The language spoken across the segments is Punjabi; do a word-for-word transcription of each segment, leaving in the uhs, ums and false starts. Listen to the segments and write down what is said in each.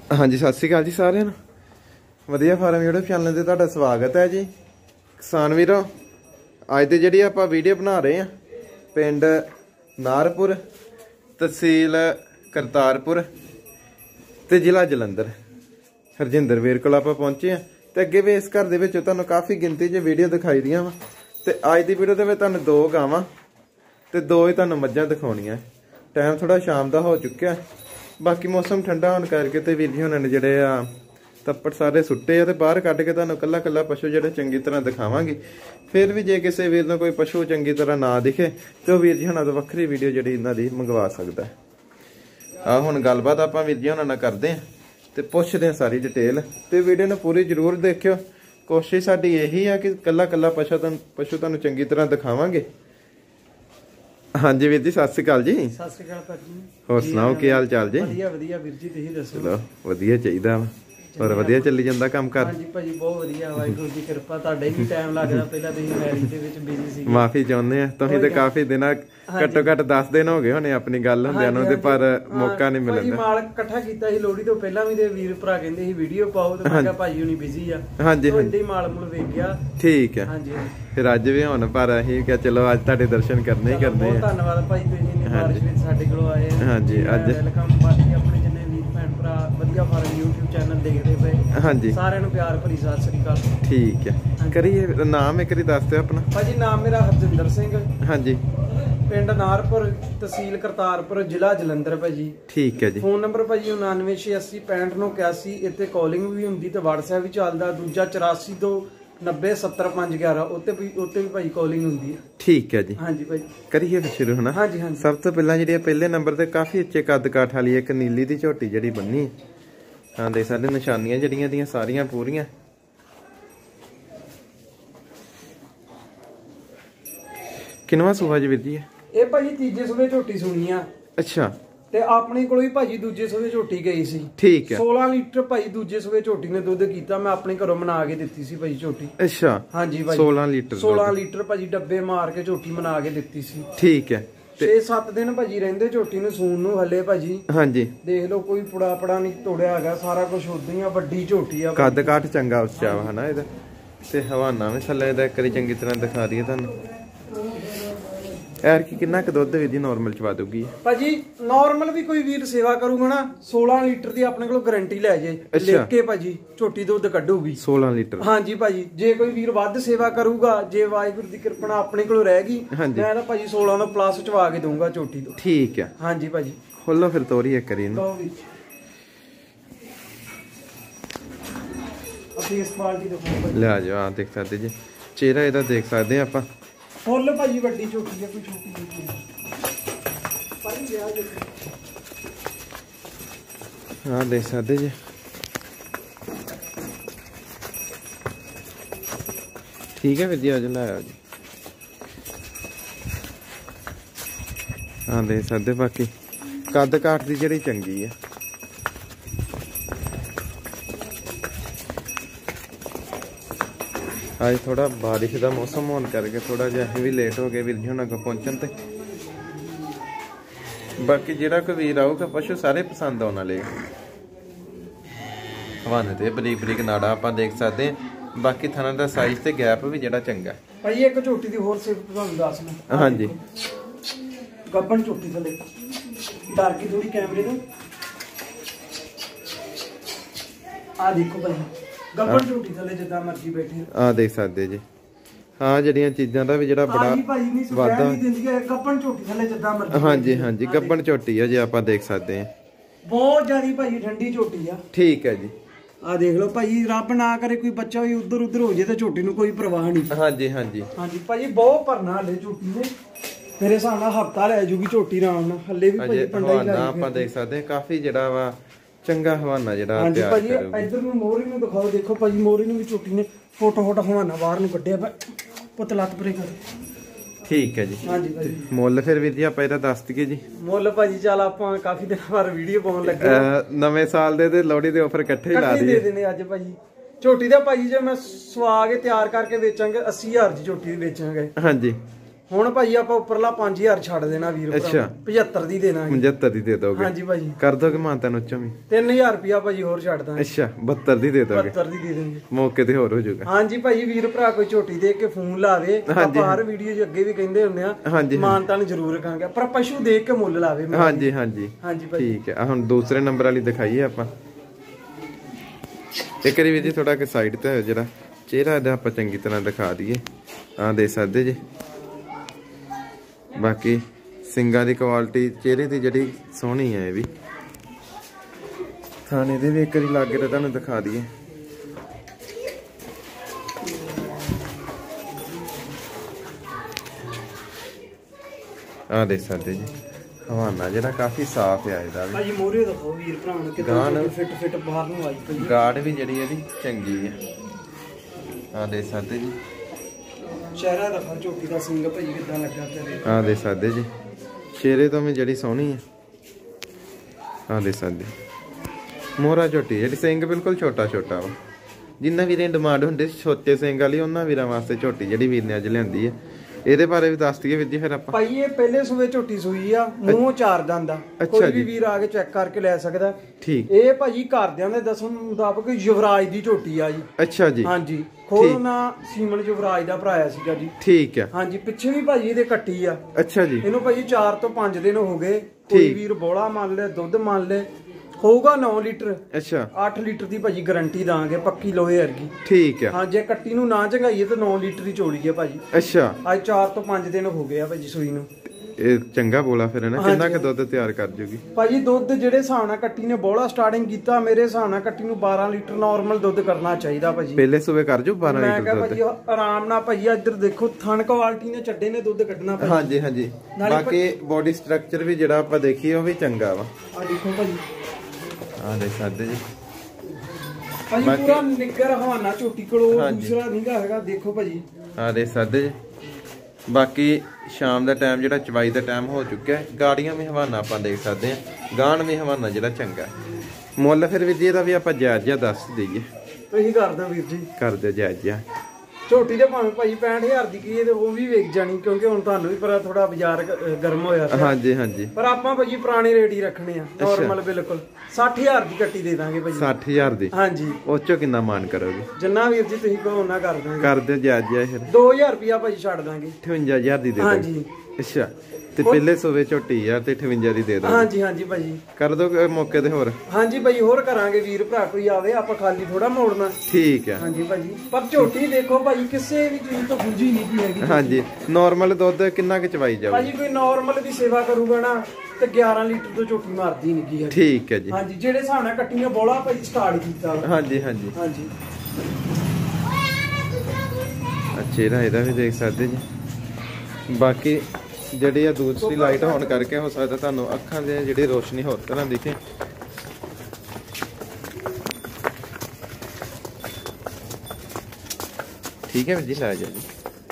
हाँ जी सत श्री अकाल जी सारे वधिया फार्म यूट्यूब चैनल से तुहाडा स्वागत है जी। किसान वीरों अज तो जी आप वीडियो बना रहे हैं पिंड नारपुर तहसील करतारपुर ते जिला जलंधर हरजिंदर वीर को आप पहुंचे हैं। तो अगे भी इस घर के तुहानूं काफ़ी गिनती च वीडियो दिखाई दियां वा। तो अज की वीडियो के तुहानूं दो गावां ते दो ही तुहानूं मੱਝਾਂ दिखाउणियां। टाइम थोड़ा शाम का हो चुका है, बाकी मौसम ठंडा होने करके ते वीर जी होना ने जिहड़े आ तप्पड़ सारे सुट्टे आ ते बाहर कढ के तुहानूं कल्ला कल्ला पशु जिहड़े चंगी तरह दिखावांगे। फिर भी जे किसी वीर नूं कोई पशु चंगी तरह ना दिखे तो वीर जी होना तो वक्री वीडियो जिहड़ी इन्हां दी मंगवा सकदा है। आ हुण गलबात आपां वीर जी होना नाल करदे हां ते पुछदे हां सारी डिटेल। ते वीडियो नूं पूरी जरूर देखियो। कोशिश साडी यही है कि कल्ला कल्ला पशु तुहानूं पशु तुहानूं चंगी तरह दिखावांगे। हाँ जी वीर जी सत श्री अकाल जी। सत श्री अकाल भाजी। होर सुनाओ की हाल चाल जी? वधिया वधिया वीर जी तुसीं दसो। चलो वधिया चाहिदा वा और वधिया चली जांदा काम कर। हाँ जी भाजी बहुत वधिया वाहिगुरू दी किरपा। तुहाडे भी टाइम लगदा पहला तुसीं मैरिज दे विच बिजी सी। माफी चाहुंदे आ तुसीं ते काफी दिन घट्टो घट्ट दस दिन हो गए होने अपनी गल हुंदियां नूं ते पर मौका नहीं मिलदा। भाजी माल इकट्ठा कीता सी लोहड़ी तो पहला भी ते वीर भरा कहंदे सी वीडियो पाओ ते मैं कहा भाजी हुणी बिजी आ। हां जी हां जी माल मुल वेख गया। ठीक है हां जी। फिर अज भी हुण पर असीं क्या चलो अज तुहाडे दर्शन करने ही करने। बहुत धन्नवाद भाई तुसीं इन्नी बारिश विच साडे कोल आए। हां जी अज वेलकम। बाकी अपने जिन्ने वीर भैन भरा वधिया फार्म यूट्यूब चैनल देखदे पए हां जी साਰਿਆਂ ਨੂੰ प्यार भरी सत श्री अकाल। ठीक है करिए नाम एक बारी दस दिओ अपना। भाजी नाम मेरा हरजिंदर सिंह। हां जी पिंड नारपुर तहसील करतारपुर जिला जलंधर भाजी। ठीक है जी। फोन नंबर भाजी उनानवे छे अस्सी पैंठ नौ इक्यासी। इत्ते कॉलिंग भी हुंदी ते WhatsApp भी चलदा। दूजा चौरासी दो नब्बे सत्तर पांच ग्यारह उत्ते भी उत्ते भी भाई कॉलिंग हुंदी है। ठीक है जी। हाँ जी भाई करिए फिर शुरू है ना। हाँ जी हाँ। सब तो पहला जी पहले नंबर ते काफी अच्छे कद काठ वाली एक नीली दी झोटी जी बन्नी है। हाँ देख सकते निशानियां जड़ियां दियां सारियां पूरियां। किनवा सूहा जी वीर जी? ये भाजी तीजे सूबे झोटी सुनी आ। अच्छा ते अपने कोल भी भाजी दूजे सूबे झोटी गई सी। ठीक है। सोलह लीटर भाई दूजे सूबे झोटी ने दुध कीता। मैं अपने घरों मना के दित्ती सी भाई झोटी। अच्छा हाँ जी भाई सोलह लीटर सोलह लीटर भाजी डब्बे मार के झोटी मना के दित्ती सी। ठीक है। छे सत्त दिन भाजी रहिंदे झोटी नूं सूण नूं हले भाजी। हाँ जी देख लो कोई पुड़ा पड़ा नहीं तोड़िया हैगा सारा कुछ उदां ही आ। वड्डी झोटी आ कद काठ चंगा उच्चा वा ना इहदा ते हवाना भी थल्ले दा इक वारी चंगी तरह दिखा दईए तुहानूं। यार की कितना क दुध वीर जी नॉर्मल चवा दूगी? भाजी नॉर्मल भी कोई वीर सेवा करूगा ना सोलह लीटर दी अपने कोल गारंटी लै जे लिख के भाजी झोटी दुध कड्डूगी सोलह लीटर। हाँ जी भाजी जे कोई वीर वध सेवा करूगा जे वाहिगुरू दी किरपा नाल अपने कोल रह गई मैं तां भाजी सोलह दा प्लस चवा के दूंगा झोटी तो। ठीक है। हाँ जी भाजी खोलो फिर तोरी एक करी ना फेस क्वालिटी देखो ले आ जाओ। हां देख सकते जी चेहरा इहदा देख सकते हैं आपां। फुल भाजी वड्डी झोटी है कोई छोटी नहीं भाई लिया जे। हां देख सकते जी ठीक है फिर जी आज लाया जी। हाँ देख सकते बाकी कद काठ की जिहड़ी चंगी है। आज थोड़ा बारिश का मौसम होने करके थोड़ा जिहा भी लेट हो गए वीर जी होना को पहुंचन ते। बाकी जिहड़ा कोई वीर आऊगा पशु सारे पसंद आने वाले हवाने ते बरीक बरीक नाड़ा आप देख सकते हैं। बाकी थाना का साइज ते गैप भी जिहड़ा चंगा भाई। एक झोटी दी होर सिर्फ तुहानूं दसना। हाँ जी गब्बन झोटी थले डर की थोड़ी कैमरे तो आ देखो भाई गब्बन झोटी थले जिद्दां मर्जी बैठे आ देख सकते जी। हाँ जड़ियां चीज़ां दा भी जिहड़ा बड़ा वादा गब्बन झोटी थले जिद्दां मर्जी। हाँ जी हाँ जी गब्बन झोटी है जी आप देख सकते हैं बहुत ज्यादा भाई ठंडी झोटी आ। ठीक है जी आ देख लो भाई रब ना करे कोई बच्चा भी उधर उधर हो जाए तो झोटी नूं कोई परवाह नहीं। हाँ जी हाँ जी हाँ जी भाई बहुत भरना हले झोटी ने मेरे हिसाब नाल हफ्ता लै जूगी झोटी आराम नाल हले भी भाई पंडा ही आप देख सकते हैं काफी जिहड़ा वा चंगा हवाना जिहड़ा तैयार करूगी। हां जी भाई इधर नूं मोरी नूं दिखाओ देखो भाई मोरी नूं भी झोटी ने फोटो फोटो हवाना बाहर नूं कड्ढिया पुत लत परे कर। ठीक है जी। हाँ जी भाई मुੱਲ फिर वीर जी आप इहदा दस दईए जी। मुੱਲ भाजी चल आपां काफी दिन बाद वीडियो पाउण लगे नਵੇਂ साल दे ते लोहड़ी दे ऑफर इकट्ठे ही ला दईए दे देने अज भाजी। झोटी दा भाजी जे मैं सवा के तैयार करके बेचांगे अस्सी हज़ार दी झोटी बेचांगे। हाँ जी ਹੁਣ ਭਾਜੀ ਆਪਾਂ ਉੱਪਰਲਾ ਪੰਜ ਹਜ਼ਾਰ ਛੱਡ ਦੇਣਾ ਵੀਰ ਭਰਾ। ਅੱਛਾ ਪਝੱਤਰ ਦੀ ਦੇਣਾ ਪਝੱਤਰ ਦੀ ਦੇ ਦੋਗੇ? ਹਾਂਜੀ ਭਾਜੀ ਕਰ ਦੋਗੇ ਮਾਨਤਾ ਨੂੰ ਉੱਚੋਂ ਵੀ? ਤਿੰਨ ਹਜ਼ਾਰ ਰੁਪਿਆ ਭਾਜੀ ਹੋਰ ਛੱਡ ਦਾਂਗੇ। ਅੱਛਾ ਬਹੱਤਰ ਦੀ ਦੇ ਦੋਗੇ? ਬਹੱਤਰ ਦੀ ਦੇ ਦੇਣਗੇ ਮੌਕੇ ਤੇ ਹੋਰ ਹੋ ਜਾਊਗਾ। ਹਾਂਜੀ ਭਾਜੀ ਵੀਰ ਭਰਾ ਕੋਈ ਝੋਟੀ ਦੇਖ ਕੇ ਫੋਨ ਲਾਵੇ, ਆਪਾਂ ਹਰ ਵੀਡੀਓ 'ਚ ਅੱਗੇ ਵੀ ਕਹਿੰਦੇ ਹੁੰਦੇ ਆ ਮਾਨਤਾ ਨੂੰ ਜ਼ਰੂਰ ਰਖਾਂਗੇ, ਪਰ ਪਸ਼ੂ ਦੇਖ ਕੇ ਮੁੱਲ ਲਾਵੇ। ਹਾਂਜੀ ਹਾਂਜੀ ਹਾਂਜੀ ਭਾਜੀ ਠੀਕ ਹੈ। ਹੁਣ ਦੂਸਰੇ ਨੰਬਰ ਵਾਲੀ ਦਿਖਾਈਏ ਆਪਾਂ ਇੱਕ ਵਾਰੀ ਵੀ ਜੀ, ਥੋੜਾ ਕਿ ਸਾਈਡ ਤੇ ਜਿਹੜਾ ਚਿਹਰਾ ਇਹਦਾ ਆਪਾਂ ਚੰਗੀ ਤਰ੍ਹਾਂ ਦਿਖਾ ਦਈਏ। ਆ ਦੇ ਸਕਦੇ ਜੀ, ਬਾਕੀ ਸਿੰਗਾਂ ਦੀ ਕੁਆਲਿਟੀ ਚਿਹਰੇ ਦੀ ਜਿਹੜੀ ਸੋਹਣੀ ਹੈ ਇਹ ਵੀ। ਥਾਣੇ ਦੇ ਵੀ ਇੱਕ ਵਾਰੀ ਲਾਗੇ ਤੇ ਤੁਹਾਨੂੰ ਦਿਖਾ ਦਈਏ। ਆ ਦੇ ਸਕਦੇ ਜੀ, ਹਵਾਨਾ ਜਿਹੜਾ ਕਾਫੀ ਸਾਫ਼ ਹੈ ਇਹਦਾ ਵੀ। ਭਾਜੀ ਮੋਰੇ ਦਿਖਾਓ ਵੀਰ ਭਰਾਵਾਂ ਨੂੰ ਕਿੰਨਾ ਫਿੱਟ ਫਿੱਟ ਬਾਹਰ ਨੂੰ ਆਈ ਪਈ। ਗਾਰਡ ਵੀ ਜਿਹੜੀ ਇਹਦੀ ਚੰਗੀ ਹੈ। ਆ ਦੇ ਸਕਦੇ ਜੀ, ਚਿਹਰਾ ਦਿਖਾਓ ਝੋਟੀ ਦਾ ਸਿੰਘ ਭਾਜੀ ਕਿੱਦਾਂ ਲੱਗਾ ਤੇਰੇ। ਆ ਦੇ ਸਕਦੇ ਜੀ, ਚਿਹਰੇ ਤੋਂ ਵੀ ਜਿਹੜੀ ਸੋਹਣੀ ਹੈ। ਆ ਦੇ ਸਕਦੇ ਮੋਹਰਾ ਝੋਟੀ ਜਿਹੜੀ ਸਿੰਘ ਬਿਲਕੁਲ ਛੋਟਾ ਛੋਟਾ ਵਾ। ਜਿੰਨਾ ਵੀਰੇ ਡਿਮਾਂਡ ਹੁੰਦੇ ਛੋਟੇ ਸਿੰਘ ਵਾਲੀ, ਉਹਨਾਂ ਵੀਰਾਂ ਵਾਸਤੇ ਝੋਟੀ ਜਿਹੜੀ ਵੀਰ ਨੇ ਅੱਜ ਲਿਆਂਦੀ ਹੈ। ਇਹਦੇ ਬਾਰੇ ਵੀ ਦੱਸ ਦਈਏ ਵੀਰ ਜੀ ਫਿਰ ਆਪਾਂ। ਭਾਈ ਇਹ ਪਹਿਲੇ ਸੂਏ ਝੋਟੀ ਸੂਈ ਆ, ਮੂੰਹ ਚਾਰ ਦੰਦ ਆ, ਕੋਈ ਵੀ ਵੀਰ ਆ ਕੇ ਚੈੱਕ ਕਰਕੇ ਲੈ ਸਕਦਾ। ਠੀਕ। ਇਹ ਭਾਜੀ ਘਰਦਿਆਂ ਦੇ ਦੱਸਣ ਮੁਤਾਬਕ ਯੁਵਰਾਜ ਦੀ ਝੋਟੀ ਆ ਜੀ। ਅੱਛਾ ਜੀ। ਹਾਂਜੀ ਖੋਲਣਾ ਸੀਮਨ ਯੁਵਰਾਜ ਦਾ ਭਰਾਇਆ ਸੀਗਾ ਜੀ। ਠੀਕ ਹੈ। ਹਾਂਜੀ ਪਿੱਛੇ ਵੀ ਭਾਜੀ ਇਹਦੇ ਕੱਟੀ ਆ। ਅੱਛਾ ਜੀ। ਇਹਨੂੰ ਭਾਜੀ ਚਾਰ ਤੋਂ ਪੰਜ ਦਿਨ ਹੋ ਗਏ। ਕੋਈ ਵੀਰ ਬੋਲਾ ਮੰਨ ਲੈ, ਦੁੱਧ ਮੰਨ ਲੈ, ਹੋਊਗਾ ਨੌ ਲੀਟਰ। ਅੱਛਾ ਅੱਠ ਲੀਟਰ ਦੀ ਭਾਜੀ ਗਾਰੰਟੀ ਦਾਂਗੇ, ਪੱਕੀ ਲੋਹੇ ਵਰਗੀ। ਠੀਕ ਹੈ। ਹਾਂ ਜੇ ਕੱਟੀ ਨੂੰ ਨਾ ਚੰਗਾਈਏ ਤਾਂ ਨੌ ਲੀਟਰ ਦੀ ਚੋੜੀ ਹੈ ਭਾਜੀ। ਅੱਛਾ ਅੱਜ ਚਾਰ ਤੋਂ ਪੰਜ ਦਿਨ ਹੋ ਗਏ ਆ ਭਾਜੀ ਸੂਈ ਨੂੰ। ਇਹ ਚੰਗਾ ਬੋਲਾ ਫਿਰ ਨਾ, ਕਿੰਨਾ ਕਿ ਦੁੱਧ ਤਿਆਰ ਕਰ ਜੂਗੀ ਭਾਜੀ? ਦੁੱਧ ਜਿਹੜੇ ਹਿਸਾਬ ਨਾਲ ਕੱਟੀ ਨੇ ਬੋਲਾ ਸਟਾਰਟਿੰਗ ਕੀਤਾ, ਮੇਰੇ ਹਿਸਾਬ ਨਾਲ ਕੱਟੀ ਨੂੰ ਬਾਰਾਂ ਲੀਟਰ ਨਾਰਮਲ ਦੁੱਧ ਕਰਨਾ ਚਾਹੀਦਾ ਭਾਜੀ। ਪਹਿਲੇ ਸੂਬੇ ਕਰ ਜੋ ਬਾਰਾਂ ਲੀਟਰ ਦੁੱਧ। ਮੈਂ ਕਿਹਾ ਭਾਜੀ ਆਰਾਮ ਨਾਲ ਭਾਜੀ ਇੱਧਰ ਦੇਖੋ ਥਣ ਕੁਆਲਿਟੀ ਨੇ ਚੱਡੇ ਨੇ ਦੁੱਧ ਕੱਢਣਾ ਭਾਜੀ। ਹਾਂਜੀ ਹਾਂਜੀ। ਬਾਕੀ ਬੋਡੀ ਸਟਰਕਚਰ ਵੀ ਜਿਹੜਾ ਆਪਾਂ ਦੇਖੀਏ ਉਹ ਵੀ ਚੰਗਾ ਵਾ। ਆ ਦੇਖੋ ਭਾਜੀ, ਆ ਦੇ ਸਕਦੇ ਜੀ ਭਾਜੀ ਪੂਰਾ ਨਿੱਗਰ ਹਵਾਨਾ ਝੋਟੀ ਕੋਲੋਂ, ਦੂਸਰਾ ਨਹੀਂਗਾ ਹੈਗਾ। ਦੇਖੋ ਭਾਜੀ ਆ ਦੇ ਸਕਦੇ ਜੀ। ਬਾਕੀ ਸ਼ਾਮ ਦਾ ਟਾਈਮ ਜਿਹੜਾ ਚਵਾਈ ਦਾ ਟਾਈਮ ਹੋ ਚੁੱਕਿਆ ਹੈ। ਗਾੜੀਆਂ ਵੀ ਹਵਾਨਾ ਆਪਾਂ ਦੇਖ ਸਕਦੇ ਹਾਂ, ਗਾਣ ਵੀ ਹਵਾਨਾ ਜਿਹੜਾ ਚੰਗਾ। ਮੁੱਲ ਫਿਰ ਵੀਰ ਜੀ ਇਹਦਾ ਵੀ ਆਪਾਂ ਜਾਇਜ਼ ਜਿਹਾ ਦੱਸ ਦਈਏ। ਤੁਸੀਂ ਕਰ ਦਿਓ ਵੀਰ ਜੀ, ਕਰ ਦਿਓ ਜਾਇਜ਼ ਜਿਹਾ। ਝੋਟੀ ਦੇ ਭਾਵੇਂ ਭਾਜੀ ਪੈਂਹਠ ਹਜ਼ਾਰ ਦੀ ਕੀ ਤੇ ਉਹ ਵੀ ਵੇਚ ਜਾਣੀ, ਕਿਉਂਕਿ ਹੁਣ ਤੁਹਾਨੂੰ ਵੀ ਪਤਾ ਥੋੜਾ ਬਾਜ਼ਾਰ ਗਰਮ ਹੋਇਆ। ਹਾਂਜੀ ਹਾਂਜੀ। ਪਰ ਆਪਾਂ ਭਾਜੀ ਪੁਰਾਣੇ ਰੇਟ ਹੀ ਰੱਖਣੇ ਆ, ਨਾਰਮਲ ਬਿਲਕੁਲ। ਸੱਠ ਹਜ਼ਾਰ ਦੀ ਕੱਟੀ ਦੇ ਦਾਂਗੇ ਭਾਜੀ। ਸੱਠ ਹਜ਼ਾਰ ਦੀ? ਹਾਂਜੀ। ਉਹ ਚੋਂ ਕਿੰਨਾ ਮਾਨ ਕਰੋਗੇ? ਜਿੰਨਾ ਵੀਰ ਜੀ ਤੁਸੀਂ ਕਹੋ ਉਹਨਾਂ ਕਰ ਦਾਂਗੇ। ਕਰ ਦਿਓ ਜਾਇਜ਼ ਜਿਹਾ ਫਿਰ। ਦੋ ਹਜ਼ਾਰ ਰੁਪਿਆ ਭਾਜੀ ਛੱਡ ਦਾਂਗੇ। ਅਠਵੰਜਾ ਹਜ਼ਾਰ ਦੀ ਦੇ ਦਾਂਗੇ। ਹਾਂਜੀ। ਅੱਛਾ ਤੇ ਪਹਿਲੇ ਸੂਬੇ ਝੋਟੀ ਆ ਤੇ ਅਠਵੰਜਾ ਦੀ ਦੇ ਦਾਂਗੇ। ਹਾਂਜੀ ਹਾਂਜੀ ਭਾਜੀ ਕਰ ਦੋ ਮੌਕੇ ਤੇ ਹੋਰ। ਹਾਂਜੀ ਭਾਜੀ ਹੋਰ ਕਰਾਂਗੇ, ਵੀਰ ਭਰਾ ਕੋਈ ਆਵੇ, ਆਪਾਂ ਖਾਲੀ ਥੋੜਾ ਮੋੜਨਾ। ਠੀਕ ਹੈ। ਹਾਂਜੀ ਭਾਜੀ ਪਰ ਝੋਟੀ ਦੇਖੋ ਭਾਜੀ ਕਿਸੇ ਵੀ ਚੀਜ਼ ਤੋਂ ਗੁੰਝੀ ਨਹੀਂ ਹੈਗੀ। ਹਾਂਜੀ ਨਾਰਮਲ ਦੁੱਧ ਕਿੰਨਾ ਕਿ ਚਵਾਈ ਜਾਊ ਭਾਜੀ? ਕੋਈ ਨਾਰਮਲ ਵੀ ਸੇਵਾ ਕਰੂਗਾ ਨਾ ਤੇ ਗਿਆਰਾਂ ਲੀਟਰ ਤੋਂ ਝੋਟੀ ਮਾਰਦੀ ਨਹੀਂ ਹੈ। ਠੀਕ ਹੈ ਜੀ। ਹਾਂਜੀ ਜਿਹੜੇ ਹਿਸਾਬ ਨਾਲ ਕੱਟੀਆਂ ਬੋਲਾ ਭਾਜੀ ਸਟਾਰਟ ਕੀਤਾ। ਹਾਂਜੀ ਹਾਂਜੀ ਹਾਂਜੀ। ਚਿਹਰਾ ਇਹਦਾ ਵੀ ਦੇਖ ਸਕਦੇ ਜੀ। ਬਾਕੀ ਜਿਹੜੀ ਆ ਦੂਸਰੀ ਲਾਈਟ ਹੋਣ ਕਰਕੇ ਹੋ ਸਕਦਾ ਤੁਹਾਨੂੰ ਅੱਖਾਂ ਦੇ ਜਿਹੜੀ ਰੋਸ਼ਨੀ ਹੋਰ ਤਰ੍ਹਾਂ ਦਿਖੇ। ਠੀਕ ਹੈ ਜੀ, ਲੈ ਜਾ ਜੀ।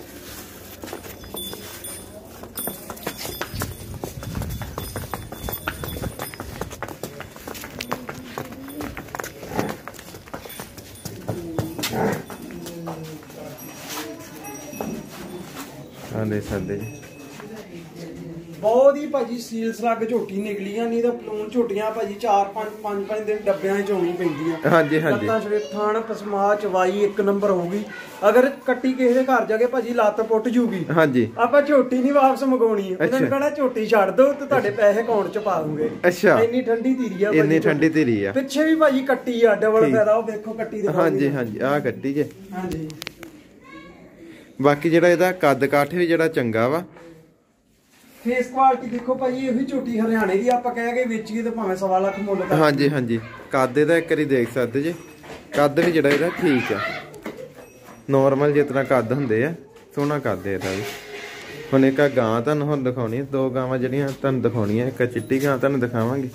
ਹਾਂ ਦੇ ਸਕਦੇ ਜੀ। ਬਹੁਤ ਹੀ ਭਾਜੀ ਸੀਲ ਸਲੱਗ ਝੋਟੀ ਨਿਕਲੀਆਂ, ਨਹੀਂ ਤਾਂ ਪਲੂਨ ਝੋਟੀਆਂ ਭਾਜੀ ਚਾਰ ਪੰਜ ਪੰਜ ਪੰਜ ਦਿਨ ਡੱਬਿਆਂ 'ਚ ਹੋਣੀ ਪੈਂਦੀਆਂ। ਹਾਂਜੀ ਹਾਂਜੀ। ਲੱਤਾਂ ਛੜੇ ਥਾਣ ਪਸਮਾ ਚਵਾਈ ਇੱਕ ਨੰਬਰ ਹੋਊਗੀ। ਅਗਰ ਕੱਟੀ ਕਿਸੇ ਦੇ ਘਰ ਜਾ ਕੇ ਭਾਜੀ ਲੱਤ ਪੁੱਟ ਜੂਗੀ, ਹਾਂਜੀ ਆਪਾਂ ਝੋਟੀ ਨਹੀਂ ਵਾਪਸ ਮੰਗਾਉਣੀ। ਉਹਨਾਂ ਨੇ ਕਹਣਾ ਝੋਟੀ ਛੱਡ ਦੋ ਤੇ ਤੁਹਾਡੇ ਪੈਸੇ ਅਕਾਊਂਟ 'ਚ ਪਾ ਦੂੰਗੇ। ਅੱਛਾ ਇੰਨੀ ਠੰਡੀ ਧੀਰੀ ਆ, ਇੰਨੀ ਠੰਡੀ ਧੀਰੀ ਆ। ਪਿੱਛੇ ਵੀ ਭਾਜੀ ਕੱਟੀ ਆ, ਡਬਲ ਫਾਇਦਾ। ਉਹ ਦੇਖੋ ਕੱਟੀ ਦੇ। ਹਾਂਜੀ ਹਾਂਜੀ ਆਹ ਕੱਟੀ ਜੇ। ਹਾਂਜੀ। ਬਾਕੀ ਜਿਹੜਾ ਇਹਦਾ ਕੱਦ ਕਾਠ ਵੀ ਜਿਹੜਾ ਚੰਗਾ ਵਾ। ਫੇਸ ਕੁਆਲਿਟੀ ਦੇਖੋ ਭਾਜੀ, ਇਹੀ ਝੋਟੀ ਹਰਿਆਣੇ ਦੀ ਆਪਾਂ ਕਹਿ ਕੇ ਵੇਚੀਏ ਤੇ ਭਾਵੇਂ ਸਵਾ ਲੱਖ ਮੁੱਲ ਕਰ। ਹਾਂਜੀ ਹਾਂਜੀ। ਕੱਦ ਇਹਦਾ ਇੱਕ ਵਾਰੀ ਦੇਖ ਸਕਦੇ ਜੇ, ਕੱਦ ਵੀ ਜਿਹੜਾ ਇਹਦਾ ਠੀਕ ਆ, ਨੋਰਮਲ ਜਿਤਨਾ ਕੱਦ ਹੁੰਦੇ ਆ, ਸੋਹਣਾ ਕੱਦ ਇਹਦਾ ਵੀ। ਹੁਣ ਇੱਕ ਆ ਗਾਂ ਤੁਹਾਨੂੰ ਹੁਣ ਦਿਖਾਉਣੀ, ਦੋ ਗਾਵਾਂ ਜਿਹੜੀਆਂ ਤੁਹਾਨੂੰ ਦਿਖਾਉਣੀਆਂ। ਇੱਕ ਚਿੱਟੀ ਗਾਂ ਤੁਹਾਨੂੰ ਦਿਖਾਵਾਂਗੇ,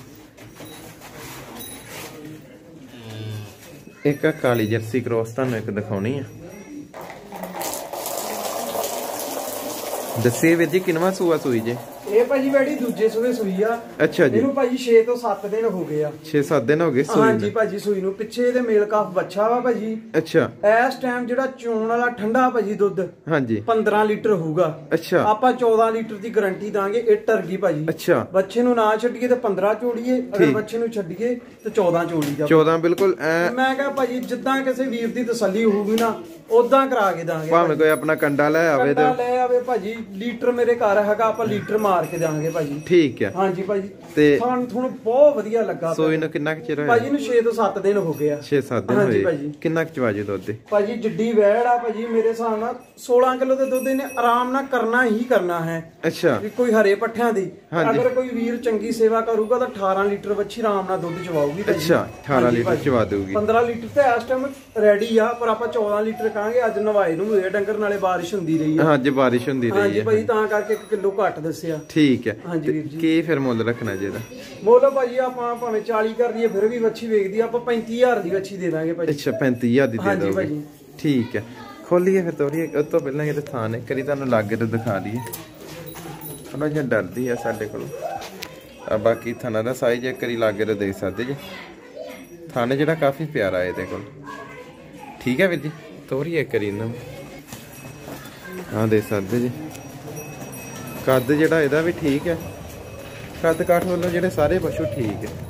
ਇੱਕ ਆ ਕਾਲੀ ਜਰਸੀ ਕ੍ਰੋਸ ਤੁਹਾਨੂੰ ਇੱਕ ਦਿਖਾਉਣੀ ਆ। ਦੱਸਿਏ ਵੀਰ ਜੀ ਕਿੰਨਵਾਂ ਸੂਆ ਸੂਈ ਜੇ? ਇਹ ਭਾਜੀ ਵੈੜੀ ਦੂਜੇ ਸੂਏ ਸੂਈ ਆ। ਅੱਛਾ ਜੀ। ਇਹਨੂੰ ਭਾਜੀ ਛੇ ਤੋਂ ਸੱਤ ਦਿਨ ਹੋ ਗਏ ਆ। ਛੇ ਸੱਤ ਦਿਨ ਹੋ ਗਏ ਸੂਈ ਨੂੰ। ਹਾਂਜੀ ਭਾਜੀ ਸੂਈ ਨੂੰ। ਪਿੱਛੇ ਇਹਦੇ ਮੇਲ ਕਾਫ ਬੱਚਾ ਵਾ ਭਾਜੀ। ਅੱਛਾ। ਇਸ ਟਾਈਮ ਜਿਹੜਾ ਚੋਣ ਵਾਲਾ ਠੰਡਾ ਭਾਜੀ ਦੁੱਧ ਹਾਂਜੀ ਪੰਦਰਾਂ ਲੀਟਰ ਹੋਊਗਾ। ਅੱਛਾ। ਆਪਾਂ ਚੌਦਾਂ ਲੀਟਰ ਦੀ ਗਾਰੰਟੀ ਦਾਂਗੇ। ਇਹ ਟਰਗੀ ਭਾਜੀ। ਅੱਛਾ। ਬੱਚੇ ਨੂੰ ਨਾ ਛੱਡੀਏ ਤੇ ਪੰਦਰਾਂ ਚੋੜੀਏ, ਅਗਰ ਬੱਚੇ ਨੂੰ ਛੱਡੀਏ ਤੇ ਚੌਦਾਂ ਚੋੜੀ ਜਾ। ਚੌਦਾਂ ਬਿਲਕੁਲ ਐ ਮੈਂ ਕਿਹਾ ਭਾਜੀ ਜਿੱਦਾਂ ਕਿਸੇ ਵੀਰ ਦੀ ਤਸੱਲੀ ਹੋਊਗੀ ਨਾ ਉਦਾਂ ਕਰਾ ਕੇ ਦਾਂਗੇ। ਭਾਵੇਂ ਕੋਈ ਆਪਣਾ ਕੰਡਾ ਲੈ ਆਵੇ ਤੇ ਲੈ ਆਵੇ ਭਾਜੀ। ਲੀਟਰ ਮੇਰੇ ਘਰ ਹੈਗਾ, ਆਪਾਂ ਲੀਟਰ ਮਾਰ ਕੇ ਦਾਂਗੇ ਭਾਜੀ। ਠੀਕ ਹੈ। ਹਾਂਜੀ ਭਾਜੀ। ਤੇ ਤੁਹਾਨੂੰ ਤੁਹਾਨੂੰ ਬਹੁਤ ਵਧੀਆ ਲੱਗਾ। ਸੋਈ ਨੂੰ ਕਿੰਨਾ ਕੁ ਚਿਰ ਹੋਇਆ ਭਾਜੀ ਨੂੰ ਛੇ ਤੋਂ ਸੱਤ ਦਿਨ ਹੋ ਗਏ ਆ। ਛੇ ਸੱਤ ਦਿਨ ਹੋਏ। ਕਿੰਨਾ ਕੁ ਚਵਾਜੂ ਦੁੱਧ ਦੇ ਭਾਜੀ ਜਿੱਡੀ ਵੈੜ ਆ ਭਾਜੀ ਮੇਰੇ ਹਿਸਾਬ ਨਾਲ ਸੋਲਾਂ ਕਿਲੋ ਦੇ ਦੁੱਧ ਇਹਨੇ ਆਰਾਮ ਨਾਲ ਕਰਨਾ ਹੀ ਕਰਨਾ ਹੈ। ਅੱਛਾ। ਵੀ ਕੋਈ ਹਰੇ ਪੱਠਿਆਂ ਦੀ ਅਗਰ ਕੋਈ ਵੀਰ ਚੰਗੀ ਸੇਵਾ ਕਰੂਗਾ ਤਾਂ ਅਠਾਰਾਂ ਲੀਟਰ ਵੱਛੀ ਆਰਾਮ ਨਾਲ ਦੁੱਧ ਚਵਾਊਗੀ ਭਾਜੀ। ਅੱਛਾ। ਅਠਾਰਾਂ ਲੀਟਰ ਚਵਾ ਦੇਊਗੀ। ਪੰਦਰਾਂ ਲੀਟਰ ਤੇ ਇਸ ਟਾਈਮ ਰੈਡੀ ਆ, ਪਰ ਆਪਾਂ ਚੌਦਾਂ ਲੀਟਰ ਕਹਾਂਗੇ। ਅੱਜ ਨਵਾਏ ਨੂੰ ਹੋਏ ਡੰਗਰ, ਨਾਲੇ ਬਾਰਿਸ਼ ਹੁੰਦੀ ਰਹੀ ਆ। ਹਾਂਜੀ ਬਾਰਿਸ਼ ਹੁੰਦੀ ਰਹੀ ਹੈ। ਹਾਂਜੀ ਭਾਜੀ ਤਾਂ ਕਰਕੇ ਇੱਕ ਕਿਲੋ ਘੱਟ ਦੱਸਿਆ। ਠੀਕ ਹੈ। ਹਾਂਜੀ ਵੀਰ ਜੀ। ਕੀ ਫਿਰ ਮੁੱਲ ਰੱਖਣਾ ਚਾਹੀਦਾ? ਮੁੱਲ ਭਾਜੀ ਆਪਾਂ ਭਾਵੇਂ ਚਾਲੀ ਕਰ ਦਈਏ ਫਿਰ ਵੀ ਵੱਛੀ ਵੇਚਦੀ ਆਪਾਂ ਪੈਂਤੀ ਹਜ਼ਾਰ ਦੀ ਵੱਛੀ ਦੇ ਦਾਂਗੇ ਭਾਜੀ। ਅੱਛਾ ਪੈਂਤੀ ਹਜ਼ਾਰ ਦੀ ਦੇ ਹਾਂਜੀ ਦੋਗੇ। ਭਾਜੀ। ਠੀਕ ਹੈ। ਖੋਲੀਏ ਫਿਰ ਤੋਰੀਏ। ਉਸ ਤੋਂ ਪਹਿਲਾਂ ਇਹ ਥਾਂ ਨੇ ਕਰੀ ਤੁਹਾਨੂੰ ਲਾਗੇ ਤੋਂ ਦਿਖਾ ਦਈਏ। ਉਹਨਾਂ ਜਿਹਾ ਡਰਦੀ ਆ ਸਾਡੇ ਕੋਲ। ਆ ਬਾਕੀ ਥਾਣਾ ਦਾ ਸਾਈਜ਼ ਇੱਕ ਕਰੀ ਲਾਗੇ ਤੋਂ ਦੇਖ ਸਕਦੇ ਜੀ। ਥਾਣੇ ਜਿਹੜਾ ਕਾਫੀ ਪਿਆਰਾ ਇਹਦੇ ਕੋਲ। ਠੀਕ ਹੈ ਵੀਰ ਜੀ। ਤੋਰੀਏ ਕਰੀ ਇਹਨਾਂ ਹਾਂ ਦੇਖ ਸਕਦੇ ਜੀ। ਕੱਦ ਜਿਹੜਾ ਇਹਦਾ ਵੀ ਠੀਕ ਹੈ। ਕੱਦ ਕਾਠ ਵੱਲੋਂ ਜਿਹੜੇ ਸਾਰੇ ਪਸ਼ੂ ਠੀਕ ਹੈ।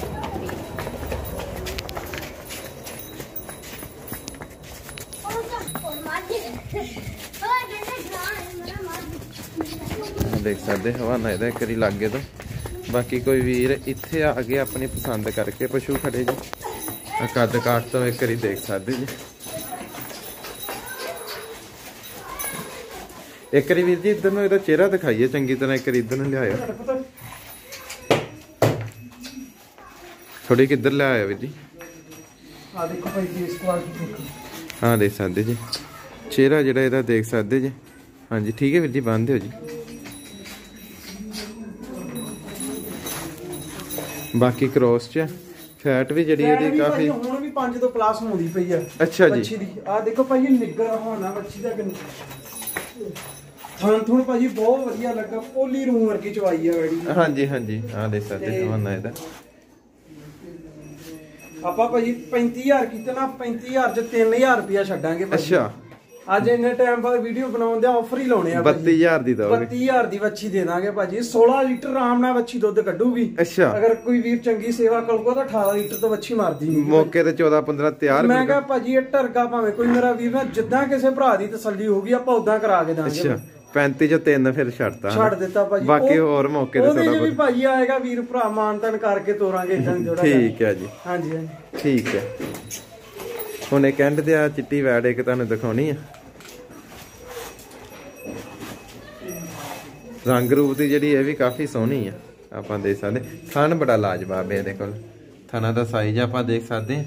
ਦੇਖ ਸਕਦੇ ਹਵਾਨਾ ਇਹਦਾ ਇੱਕ ਵਾਰੀ ਲਾਗੇ ਤੋਂ। ਬਾਕੀ ਕੋਈ ਵੀਰ ਇੱਥੇ ਆ ਕੇ ਆਪਣੀ ਪਸੰਦ ਕਰਕੇ ਪਸ਼ੂ ਖੜੇ ਜੀ। ਕੱਦ ਕਾਠ ਤੋਂ ਇੱਕ ਵਾਰੀ ਦੇਖ ਸਕਦੇ ਜੀ। ਇੱਕ ਵਾਰੀ ਵੀਰ ਜੀ ਇੱਧਰ ਨੂੰ ਇਹਦਾ ਚਿਹਰਾ ਦਿਖਾਈਏ ਚੰਗੀ ਤਰ੍ਹਾਂ। ਇੱਕ ਵਾਰੀ ਇੱਧਰ ਨੂੰ ਲਿਆਇਓ ਥੋੜੀ। ਕਿੱਧਰ ਲਿਆਇਆ ਵੀਰ ਜੀ? ਆ ਦੇਖੋ ਭਾਈ ਜੀ ਇਸ ਕੁਆਲਿਟੀ ਦੇਖੋ। ਹਾਂ ਦੇਖ ਸਕਦੇ ਜੀ ਚਿਹਰਾ ਜਿਹੜਾ ਇਹਦਾ ਦੇਖ ਸਕਦੇ ਜੀ। ਹਾਂਜੀ ਠੀਕ ਹੈ ਵੀਰ ਜੀ। ਬੰਦ ਦਿਓ ਜੀ। ਬਾਕੀ ਕ੍ਰੋਸ ਚ ਫੈਟ ਵੀ ਜਿਹੜੀ ਇਹਦੀ ਕਾਫੀ ਹੁਣ ਵੀ ਪੰਜ ਤੋਂ ਪਲੱਸ ਹੁੰਦੀ ਪਈ ਆ। ਅੱਛਾ ਜੀ। ਵੱਛੀ ਦੀ ਆ ਦੇਖੋ ਭਾਈ ਨਿੱਗਰ ਹੋਣਾ ਵੱਛੀ ਦਾ ਕਿੰਨਾ ਥਣ ਥਣ ਭਾਜੀ ਬਹੁਤ ਵਧੀਆ ਲੱਗਾ। ਪੋਲੀ ਰੂਮ ਵਰਗੀ ਚਵਾਈ ਆ ਵੈੜੀ। ਹਾਂਜੀ ਹਾਂਜੀ ਆ ਦੇਖ ਸਕਦੇ ਹਵਾਨਾ ਇਹਦਾ। ਆਪਾਂ ਭਾਜੀ ਪੈਂਤੀ ਹਜ਼ਾਰ ਕੀਤੇ ਨਾ, ਪੈਂਤੀ ਹਜ਼ਾਰ ਚ ਤਿੰਨ ਹਜ਼ਾਰ ਰੁਪਇਆ ਛੱਡਾਂਗੇ ਭਾਜੀ। ਅੱਛਾ। ਅੱਜ ਇੰਨੇ ਟਾਈਮ ਬਾਅਦ ਵੀਡੀਓ ਬਣਾਉਣ ਦੇ ਆਫਰ ਹੀ ਲਾਉਣੇ ਆ। ਬੱਤੀ ਹਜ਼ਾਰ ਦੀ ਦੋਗੇ। ਬੱਤੀ ਹਜ਼ਾਰ ਦੀ ਵੱਛੀ ਦੇ ਦਾਂਗੇ ਭਾਜੀ। ਸੋਲਾਂ ਲੀਟਰ ਆਰਾਮ ਨਾਲ ਵੱਛੀ ਦੁੱਧ ਕੱਢੂਗੀ। ਅੱਛਾ। ਅਗਰ ਕੋਈ ਵੀਰ ਚੰਗੀ ਸੇਵਾ ਕਰੂਗਾ ਤਾਂ ਅਠਾਰਾਂ ਲੀਟਰ ਤੋਂ ਵੱਛੀ ਮਾਰਦੀ ਨਹੀਂ। ਮੌਕੇ ਤੇ ਚੌਦਾਂ ਪੰਦਰਾਂ ਤਿਆਰ। ਮੈਂ ਕਿਹਾ ਭਾਜੀ ਇਹ ਢਰਗਾ ਭਾਵੇਂ ਕੋਈ ਮੇਰਾ ਵੀਰ ਨਾ ਜਿੱਦਾਂ ਕਿਸੇ ਭਰਾ ਦੀ ਤਸੱਲੀ ਹੋਊਗੀ ਆਪਾਂ ਉਦਾਂ ਕਰਾ ਕੇ ਦਾਂਗੇ। ਅੱਛਾ। ਪੈਂਤੀ ਚ ਤਿੰਨ ਫਿਰ ਛੱਡਤਾ। ਛੱਡ ਦਿੱਤਾ ਭਾਜੀ। ਬਾਕੀ ਹੋਰ ਮੌਕੇ ਤੇ ਥੋੜਾ ਵੀ ਭਾਜੀ ਆਏਗਾ ਵੀਰ ਭਰਾ ਮਾਨਤਨ ਕਰਕੇ ਤੋਰਾਂਗੇ ਇਦਾਂ ਥੋੜਾ। ਠੀਕ ਹੈ ਜੀ। ਹਾਂਜੀ ਹਾਂਜੀ ਠੀਕ ਹੈ। ਹੁਣ ਇੱਕ ਐਂਡ ਤੇ ਆ ਚਿੱਟੀ ਵੈੜ ਇੱਕ ਤੁਹਾਨੂੰ ਦਿਖਾਉਣੀ ਆ। ਰੰਗ ਰੂਪ ਦੀ ਜਿਹੜੀ ਇਹ ਵੀ ਕਾਫੀ ਸੋਹਣੀ ਆ। ਆਪਾਂ ਦੇਖ ਸਕਦੇ ਥਣ ਬੜਾ ਲਾਜਵਾਬ ਹੈ ਇਹਦੇ ਕੋਲ। ਥਣਾ ਦਾ ਸਾਈਜ਼ ਆਪਾਂ ਦੇਖ ਸਕਦੇ ਹਾਂ।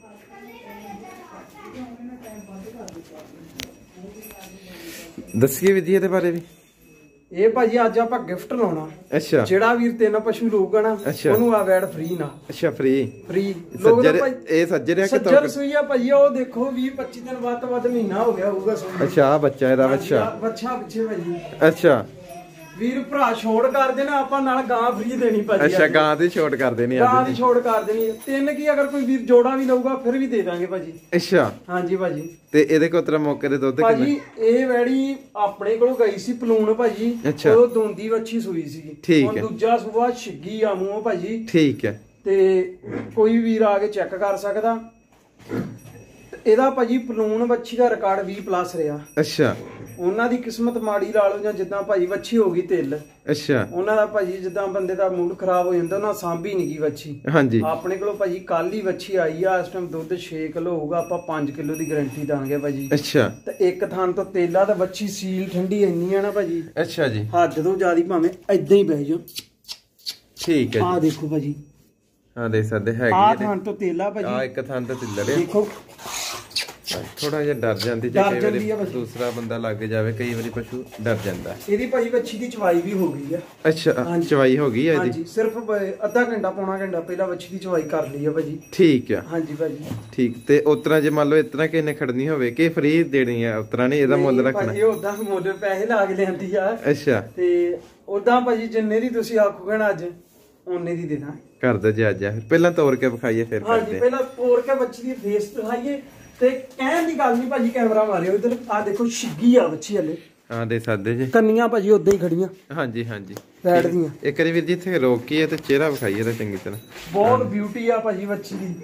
ਦੱਸੀਏ ਵੀ ਜੀ ਇਹਦੇ ਬਾਰੇ ਵੀ। ਇਹ ਭਾਜੀ ਅੱਜ ਆਪਾਂ ਗਿਫਟ ਲਾਉਣਾ। ਅੱਛਾ। ਜਿਹੜਾ ਵੀਰ ਤਿੰਨ ਪਸ਼ੂ ਲਊਗਾ ਨਾ ਉਹਨੂੰ ਆ ਵੈੜ ਫ੍ਰੀ ਨਾ। ਅੱਛਾ ਫ੍ਰੀ ਫ੍ਰੀ। ਸੱਜਰ ਇਹ ਸੱਜਰ ਆ ਕਿ ਸੱਜਰ ਸੂਈ ਆ ਭਾਜੀ। ਉਹ ਦੇਖੋ ਵੀਹ ਪੱਚੀ ਦਿਨ ਵੱਧ ਤੋਂ ਵੱਧ ਮਹੀਨਾ ਹੋ ਗਿਆ ਹੋਊਗਾ ਸੂਈ। ਅੱਛਾ ਆ ਬੱਚਾ ਇਹਦਾ। ਬੱਚਾ ਬੱਚਾ ਪਿੱਛੇ ਭਾਜੀ। ਅੱਛਾ। ਵੀਰ ਭਰਾ ਛੋੜ ਕਰ ਦੇਣਾ ਆਪਾਂ ਨਾਲ ਗਾਂ ਫ੍ਰੀ ਦੇਣੀ ਭਾਜੀ। ਅੱਛਾ ਗਾਂ ਦੀ ਛੋਟ ਕਰ ਦੇਣੀ। ਗਾਂ ਦੀ ਛੋੜ ਕਰ ਦੇਣੀ। ਤਿੰਨ ਕੀ ਅਗਰ ਕੋਈ ਵੀਰ ਜੋੜਾ ਵੀ ਲਊਗਾ ਫਿਰ ਵੀ ਦੇ ਦਾਂਗੇ ਭਾਜੀ। ਅੱਛਾ। ਹਾਂਜੀ ਭਾਜੀ। ਤੇ ਇਹਦੇ ਕੋਲ ਤੇਰਾ ਮੌਕੇ ਦੇ ਦੁੱਧ ਕਿੰਨਾ? ਭਾਜੀ ਇਹ ਵੈੜੀ ਆਪਣੇ ਕੋਲੋਂ ਗਈ ਸੀ ਪਲੂਣ ਭਾਜੀ। ਉਹ ਦੋਂਦੀ ਵੱਛੀ ਸੂਈ ਸੀ। ਹੁਣ ਦੂਜਾ ਸੂਆ ਛਿੱਗੀ ਆ ਮੂੰਹ ਭਾਜੀ। ਠੀਕ ਹੈ। ਤੇ ਕੋਈ ਵੀਰ ਆ ਕੇ ਚੈੱਕ ਕਰ ਸਕਦਾ। ਇਹਦਾ ਭਾਜੀ ਪਲੂਣ ਵੱਛੀ ਦਾ ਰਿਕਾਰਡ ਵੀਹ ਪਲੱਸ ਰਿਹਾ। ਅੱਛਾ। ਉਹਨਾਂ ਦੀ ਕਿਸਮਤ ਮਾੜੀ ਲਾ ਲਓ ਜਾਂ ਜਿੱਦਾਂ ਭਾਜੀ ਵੱਛੀ ਹੋ ਗਈ ਤਿਲ। ਅੱਛਾ। ਉਹਨਾਂ ਦਾ ਭਾਜੀ ਜਿੱਦਾਂ ਬੰਦੇ ਦਾ ਮੂਡ ਖਰਾਬ ਹੋ ਜਾਂਦਾ ਉਹਨਾਂ ਸਾਂਭੀ ਨਹੀਂ ਗਈ ਵੱਛੀ। ਹਾਂਜੀ। ਆਪਣੇ ਕੋਲੋਂ ਭਾਜੀ ਕੱਲ ਹੀ ਵੱਛੀ ਆਈ ਆ। ਇਸ ਟਾਈਮ ਦੁੱਧ ਛੇ ਕਿਲੋ ਹੋਊਗਾ। ਆਪਾਂ ਪੰਜ ਕਿਲੋ ਦੀ ਗਾਰੰਟੀ ਦਾਂਗੇ ਭਾਜੀ। ਅੱਛਾ। ਤੇ ਇੱਕ ਥਾਂ ਤੋਂ ਤੇਲਾ ਤਾਂ ਵੱਛੀ ਸੀਲ ਠੰਡੀ ਇੰਨੀ ਆ ਨਾ ਭਾਜੀ। ਅੱਛਾ ਜੀ। ਹੱਦ ਤੋਂ ਜ਼ਿਆਦੀ ਭਾਵੇਂ ਏਦਾਂ ਹੀ ਬਹਿ ਜਾਓ। ਠੀਕ ਹੈ। ਆਹ ਦੇਖੋ ਭਾਜੀ। ਆਹ ਦੇਖ ਸਕਦੇ ਹੈਗੀ। ਆਹ ਥਾਂ ਤੋਂ ਤੇਲਾ ਭਾਜੀ। ਆਹ ਇੱਕ ਥਾਂ ਤੋਂ ਤਿੱਲੜ ਆ। ਦੇਖੋ ਥੋੜਾ ਜਿਹਾ ਡਰ ਜਾਂਦੀ ਜੇ ਕਈ ਵਾਰੀ ਦੂਸਰਾ ਬੰਦਾ ਲੱਗ ਜਾਵੇ। ਕਈ ਵਾਰੀ ਪਸ਼ੂ ਡਰ ਜਾਂਦਾ। ਇਹਦੀ ਭਾਜੀ ਵੱਛੀ ਦੀ ਚਵਾਈ ਵੀ ਹੋ ਗਈ ਆ। ਅੱਛਾ ਚਵਾਈ ਹੋ ਗਈ ਆ ਇਹਦੀ? ਹਾਂਜੀ ਸਿਰਫ ਅੱਧਾ ਘੰਟਾ ਪੌਣਾ ਘੰਟਾ ਪਹਿਲਾਂ ਵੱਛੀ ਦੀ ਚਵਾਈ ਕਰ ਲਈ ਆ ਭਾਜੀ। ਠੀਕ ਆ। ਹਾਂਜੀ ਭਾਜੀ। ਠੀਕ। ਤੇ ਉਤਰਾ ਜੇ ਮੰਨ ਲਓ ਇਤਨਾ ਕਿਸੇ ਨੇ ਖੜਨੀ ਹੋਵੇ ਕਿ ਫ੍ਰੀ ਦੇਣੀ ਆ ਉਤਰਾ ਨਹੀਂ ਇਹਦਾ ਮੁੱਲ ਰੱਖਣਾ? ਭਾਜੀ ਉਹਦਾ ਮੁੱਲ ਪੈਸੇ ਲਾ ਕੇ ਲੈਂਦੀ ਆ। ਅੱਛਾ। ਤੇ ਉਦਾਂ ਭਾਜੀ ਜਿੰਨੇ ਦੀ ਤੁਸੀਂ ਆਖੋਗੇ ਨਾ ਅੱਜ ਉਹਨੇ ਦੀ ਦੇ ਦਾਂਗੇ। ਕਰ ਦੋ ਜੀ ਅੱਜ ਫਿਰ ਪਹਿਲਾਂ ਤੋੜ ਕੇ ਵਿਖਾਈਏ ਫਿਰ ਕਰਦੇ। ਹਾਂਜੀ ਪਹਿਲਾਂ ਤੋੜ ਕੇ ਬੱਚੀ ਦੀ ਫੇਸ ਦਿਖਾਈਏ ਤੇ ਕਹਿਣ ਦੀ ਗੱਲ ਨਹੀਂ ਭਾਜੀ ਕੈਮਰਾ ਮਾਰਿਓ ਇਧਰ ਆ ਦੇਖੋ ਛਿੱਗੀ ਆ ਬੱਚੀ ਹਲੇ ਹਾਂ ਦੇ ਸਕਦੇ ਜੀ ਕੰਨੀਆਂ ਭਾਜੀ ਉਦਾਂ ਹੀ ਖੜੀਆਂ। ਹਾਂਜੀ ਹਾਂਜੀ ਬੈਠ ਦੀਆਂ ਇੱਕ ਵਾਰੀ ਵੀਰ ਜੀ ਇੱਥੇ ਰੋਕ ਕੇ ਤੇ ਚਿਹਰਾ ਵਿਖਾਈਏ ਤਾਂ ਚੰਗੀ ਤਰ੍ਹਾਂ। ਬਹੁਤ ਬਿਊਟੀ ਆ ਭਾਜੀ ਬੱਚੀ ਦੀ।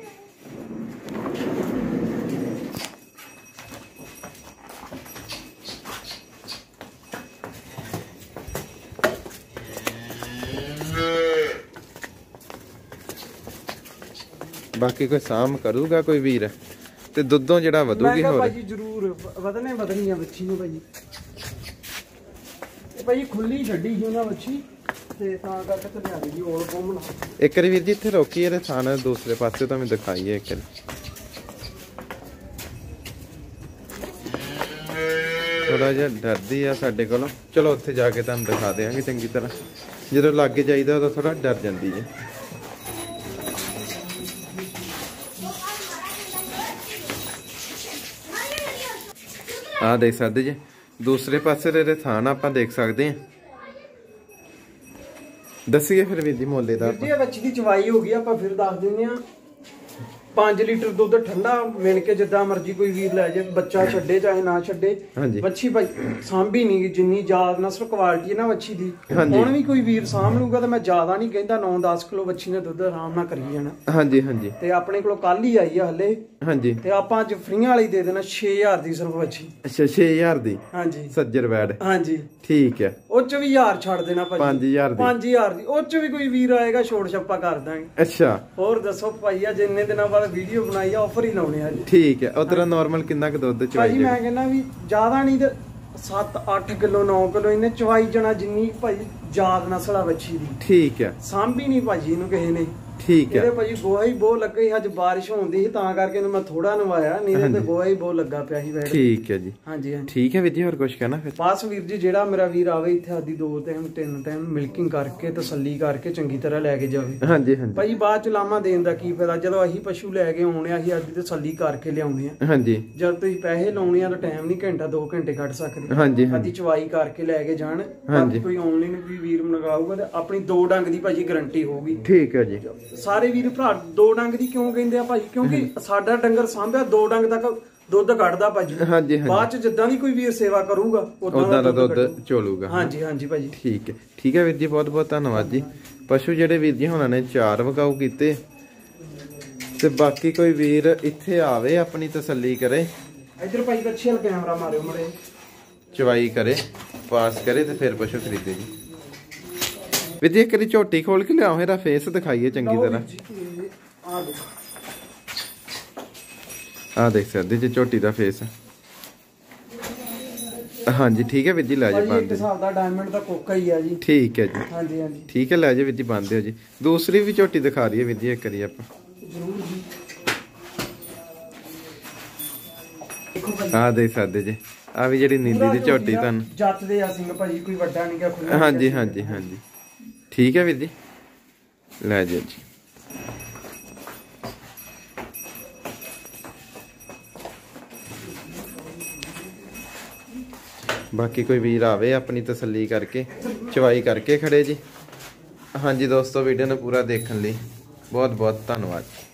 ਬਾਕੀ ਕੋਈ ਸਾਮ ਕਰੂਗਾ ਕੋਈ ਵੀਰ ਤੇ ਦੁੱਧੋਂ ਜਿਹੜਾ ਵਧੂਗੀ ਹੋਰ ਭਾਜੀ ਜ਼ਰੂਰ ਵਧਣੇ ਵਧਣੀ ਆ ਬੱਚੀ ਨੂੰ ਭਾਜੀ। ਇਹ ਭਾਜੀ ਖੁੱਲੀ ਛੱਡੀ ਸੀ ਉਹਨਾਂ ਬੱਚੀ ਤੇ ਤਾਂ ਕਰਕੇ ਤੇ ਲਿਆ ਦੀ ਔਲ ਕੋਮਣ। ਇੱਕ ਵਾਰੀ ਵੀਰ ਜੀ ਇੱਥੇ ਰੋਕੀਏ ਤੇ ਥਾਣਾ ਦੂਸਰੇ ਪਾਸੇ ਤੋਂ ਵੀ ਦਿਖਾਈਏ ਇੱਕ ਵਾਰੀ। ਥੋੜਾ ਜਿਹਾ ਡਰਦੀ ਆ ਸਾਡੇ ਕੋਲੋਂ। ਚਲੋ ਉੱਥੇ ਜਾ ਕੇ ਤੁਹਾਨੂੰ ਦਿਖਾ ਦੇਵਾਂਗੇ ਚੰਗੀ ਤਰ੍ਹਾਂ। ਜਦੋਂ ਲਾਗੇ ਜਾਈਦਾ ਉਦੋਂ ਥੋੜਾ ਡਰ ਜਾਂਦੀ ਹੈ। ਆ ਦੇਖ ਸਕਦੇ ਜੀ ਦੂਸਰੇ ਪਾਸੇ ਦੇ ਥਾਨ ਆਪਾਂ ਦੇਖ ਸਕਦੇ ਹਾਂ। ਦੱਸੀਏ ਫਿਰ ਵੀਰ ਜੀ ਮੋਲੇ ਦਾ ਜੀ ਬੱਚੀ ਦੀ ਚਵਾਈ ਹੋ ਗਈ ਆਪਾਂ ਫਿਰ ਦੱਸ ਦਿੰਦੇ ਆ। ਪੰਜ ਲੀਟਰ ਦੁੱਧ ਠੰਡਾ ਮਿਣ ਕੇ ਜਿੱਦਾਂ ਮਰਜੀ ਕੋਈ ਵੀਰ ਲੈ ਜਾਏ ਬੱਚਾ ਛੱਡੇ ਚਾਹੇ ਨਾ ਛੱਡੇ। ਬੱਚੀ ਭਾਈ ਸਾਂਭੀ ਨਹੀਂ ਜਿੰਨੀ ਜ਼ਿਆਦਾ ਨਸਲ ਕੁਆਲਿਟੀ ਹੈ ਨਾ ਬੱਚੀ ਦੀ ਹੁਣ ਵੀ ਕੋਈ ਵੀਰ ਸਾਂਭ ਲੂਗਾ ਤਾਂ ਮੈਂ ਜ਼ਿਆਦਾ ਨਹੀਂ ਕਹਿੰਦਾ ਨੌ ਦਸ ਕਿਲੋ ਬੱਚੀ ਨੇ ਦੁੱਧ ਆਰਾਮ ਨਾਲ ਕਰੀ ਜਾਣਾ। ਹਾਂਜੀ ਹਾਂਜੀ ਤੇ ਆਪਣੇ ਕੋਲ ਕੱਲ ਹੀ ਆਈ ਆ ਹਲੇ। ਹਾਂਜੀ ਤੇ ਆਪਾਂ ਅੱਜ ਫਰੀਆਂ ਵਾਲੀ ਦੇ ਦੇਣਾ ਛੇ ਹਜ਼ਾਰ ਦੀ ਸਿਰਫ ਬੱਚੀ। ਅੱਛਾ ਛੇ ਹਜ਼ਾਰ ਦੀ। ਹਾਂਜੀ ਸੱਜਰ ਵੈਡ। ਹਾਂਜੀ ਠੀਕ ਹੈ ਉਹ ਚ ਵੀ ਹਜ਼ਾਰ ਛੱਡ ਦੇਣਾ ਭਾਜੀ। ਪੰਜ ਹਜ਼ਾਰ ਦੀ ਪੰਜ ਹਜ਼ਾਰ ਦੀ ਉਹ ਚ ਵੀ ਕੋਈ ਵੀਰ ਆਏਗਾ ਛੋੜ ਛੱਪਾ ਕਰ ਦਾਂਗੇ। ਅੱਛਾ ਹੋਰ ਦੱਸੋ ਭਾਈ ਆ ਜਿੰਨੇ ਦਿਨਾਂ ਬਾਅਦ ਵੀਡੀਓ ਬਣਾਈ ਆ ਆਫਰ ਹੀ ਲਾਉਣੇ ਆ ਜੀ। ਠੀਕ ਹੈ ਉਧਰ ਨਾਰਮਲ ਕਿੰਨਾ ਕੁ ਦੁੱਧ ਚਵਾਈ ਭਾਜੀ ਮੈਂ ਕਹਿੰਦਾ ਵੀ ਜ਼ਿਆਦਾ ਨਹੀਂ ਤੇ ਸੱਤ ਅੱਠ ਕਿਲੋ ਨੌ ਕਿਲੋ ਇਹਨੇ ਚਵਾਈ ਜਣਾ ਜਿੰਨੀ ਭਾਈ ਜਾਤ ਨਸਲ ਆ ਬੱਚੀ ਦੀ। ਠੀਕ ਹੈ ਸਾਂਭੀ ਨਹੀਂ ਭਾਜੀ ਇਹਨੂੰ ਕਿਸੇ ਨੇ। ਠੀਕ ਹੈ ਇਹਦੇ ਭਾਜੀ ਗੋਹਾ ਹੀ ਬਹੁਤ ਲੱਗਾ ਸੀ ਅੱਜ ਬਾਰਿਸ਼ ਹੁੰਦੀ ਸੀ ਤਾਂ ਕਰਕੇ ਇਹਨੂੰ ਮੈਂ ਥੋੜਾ ਨਵਾਇਆ ਨਹੀਂ ਤੇ ਗੋਹਾ ਹੀ ਬਹੁਤ ਲੱਗਾ ਪਿਆ ਸੀ ਵੈੜ। ਠੀਕ ਹੈ ਜੀ। ਹਾਂਜੀ ਹਾਂਜੀ ਠੀਕ ਹੈ ਵੀਰ ਜੀ ਹੋਰ ਕੁਝ ਕਹਿਣਾ ਫਿਰ? ਬਸ ਵੀਰ ਜੀ ਜਿਹੜਾ ਮੇਰਾ ਵੀਰ ਆਵੇ ਇੱਥੇ ਆਦੀ ਦੋ ਟਾਈਮ ਤਿੰਨ ਟਾਈਮ ਮਿਲਕਿੰਗ ਕਰਕੇ ਤਸੱਲੀ ਕਰਕੇ ਚੰਗੀ ਤਰ੍ਹਾਂ ਲੈ ਕੇ ਜਾਵੇ। ਹਾਂਜੀ ਹਾਂਜੀ ਭਾਜੀ ਬਾਅਦ ਚ ਲਾਮਾ ਦੇਣ ਦਾ ਕੀ ਫਾਇਦਾ ਜਦੋਂ ਅਸੀਂ ਪਸ਼ੂ ਲੈ ਕੇ ਆਉਣੇ ਆ ਅਸੀਂ ਅੱਜ ਤਸੱਲੀ ਕਰਕੇ ਲਿਆਉਣੇ ਆ। ਹਾਂਜੀ ਜਦ ਤੁਸੀਂ ਪੈਸੇ ਲਾਉਣੇ ਆ ਤਾਂ ਟਾਈਮ ਨਹੀਂ ਘੰਟਾ ਦੋ ਘੰਟੇ ਕੱਢ ਸਕਦੇ। ਹਾਂਜੀ ਹਾਂਜੀ ਚਵਾਈ ਕਰਕੇ ਲੈ ਕੇ ਜਾਣ। ਹਾਂਜੀ ਕੋਈ ਆਨਲਾਈਨ ਵੀ ਵੀਰ ਮੰਗਾਊਗਾ ਤੇ ਆਪਣੀ ਦੋ ਡੰਗ ਦੀ ਭਾਜੀ ਗਾਰੰਟੀ ਹੋਊਗੀ। ਠੀਕ ਹੈ ਜੀ। ਸਾਰੇ ਵੀਰ ਭਰਾ ਦੋ ਡੰਗ ਦੀ ਕਿਉਂ ਕਹਿੰਦੇ ਆ ਭਾਜੀ ਕਿਉਂਕਿ ਸਾਡਾ ਡੰਗਰ ਸਾਂਭਿਆ ਦੋ ਡੰਗ ਤੱਕ ਦੁੱਧ ਕੱਢਦਾ ਭਾਜੀ। ਹਾਂਜੀ ਬਾਅਦ ਚ ਜਿੱਦਾਂ ਦੀ ਕੋਈ ਵੀਰ ਸੇਵਾ ਕਰੂਗਾ ਉਦਾਂ ਦਾ ਦੁੱਧ ਚੋਲੂਗਾ। ਹਾਂਜੀ ਹਾਂਜੀ ਭਾਜੀ ਠੀਕ ਹੈ। ਠੀਕ ਹੈ ਵੀਰ ਜੀ ਬਹੁਤ ਬਹੁਤ ਧੰਨਵਾਦ ਜੀ। ਪਸ਼ੂ ਜਿਹੜੇ ਵੀਰ ਜੀ ਹੁਣਾਂ ਨੇ ਚਾਰ ਵਕਾਊ ਕੀਤੇ ਤੇ ਬਾਕੀ ਕੋਈ ਵੀਰ ਇੱਥੇ ਆਵੇ ਆਪਣੀ ਤਸੱਲੀ ਕਰੇ। ਇੱਧਰ ਭਾਈ ਬੱਚੇ ਵਾਲਾ ਕੈਮਰਾ ਮਾਰਿਓ ਮੜੇ ਚਵਾਈ ਕਰੇ ਪਾਸ ਕਰੇ ਤੇ ਫਿਰ ਪਸ਼ੂ ਖਰੀਦੇ ਜੀ। ਵੀਰ ਜੀ ਇੱਕ ਵਾਰੀ ਝੋਟੀ ਖੋਲ ਕੇ ਲਿਆਓ ਇਹਦਾ ਫੇਸ ਦਿਖਾਈਏ ਚੰਗੀ ਤਰ੍ਹਾਂ। ਆ ਦੇਖ ਸਕਦੇ ਜੀ ਝੋਟੀ ਦਾ ਫੇਸ। ਹਾਂਜੀ ਠੀਕ ਹੈ ਵੀਰ ਜੀ ਲੈ ਜਾ ਬੰਦ। ਇੱਕ ਹਿਸਾਬ ਦਾ ਡਾਇਮੰਡ ਦਾ ਕੋਕਾ ਹੀ ਆ ਜੀ। ਠੀਕ ਹੈ ਜੀ। ਹਾਂਜੀ ਹਾਂਜੀ ਠੀਕ ਹੈ ਲੈ ਜਾ ਵੀਰ ਜੀ ਬੰਦ ਦਿਓ ਜੀ। ਦੂਸਰੀ ਵੀ ਝੋਟੀ ਦਿਖਾ ਰਹੀ ਹੈ ਵੀਰ ਜੀ ਇੱਕ ਵਾਰੀ ਆਪਾਂ। ਜ਼ਰੂਰ ਜੀ। ਆ ਦੇਖ ਸਕਦੇ ਜੀ ਆ ਵੀ ਜਿਹੜੀ ਨੀਲੀ ਦੀ ਝੋਟੀ ਤੁਹਾਨੂੰ ਜੱਤ ਦੇ ਆ ਸਿੰਘ ਭਾਜੀ ਕੋਈ ਵੱਡਾ ਨਹੀਂ ਗਿਆ। ਹਾਂਜੀ ਹਾਂਜੀ ਹਾਂਜੀ ਠੀਕ ਹੈ ਵੀਰ ਜੀ ਲੈ ਜਾਓ ਜੀ। ਬਾਕੀ ਕੋਈ ਵੀਰ ਆਵੇ ਆਪਣੀ ਤਸੱਲੀ ਕਰਕੇ ਚਵਾਈ ਕਰਕੇ ਖੜੇ ਜੀ। ਹਾਂਜੀ ਦੋਸਤੋ ਵੀਡੀਓ ਨੂੰ ਪੂਰਾ ਦੇਖਣ ਲਈ ਬਹੁਤ ਬਹੁਤ ਧੰਨਵਾਦ।